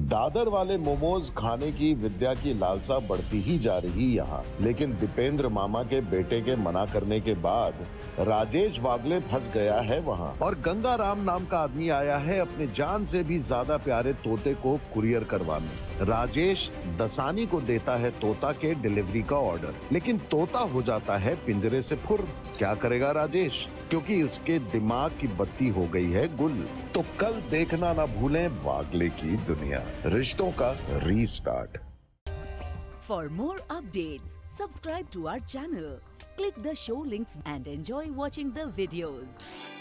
दादर वाले मोमोज खाने की विद्या की लालसा बढ़ती ही जा रही यहाँ, लेकिन दीपेंद्र मामा के बेटे के मना करने के बाद राजेश वागले फंस गया है वहाँ, और गंगाराम नाम का आदमी आया है अपने जान से भी ज्यादा प्यारे तोते को कुरियर करवाने। राजेश दसानी को देता है तोता के डिलीवरी का ऑर्डर, लेकिन तोता हो जाता है पिंजरे से फुर। क्या करेगा राजेश, क्योंकि उसके दिमाग की बत्ती हो गई है गुल। तो कल देखना ना भूलें वागले की दुनिया, रिश्तों का restart. For more updates, subscribe to our channel, click the show links and enjoy watching the videos.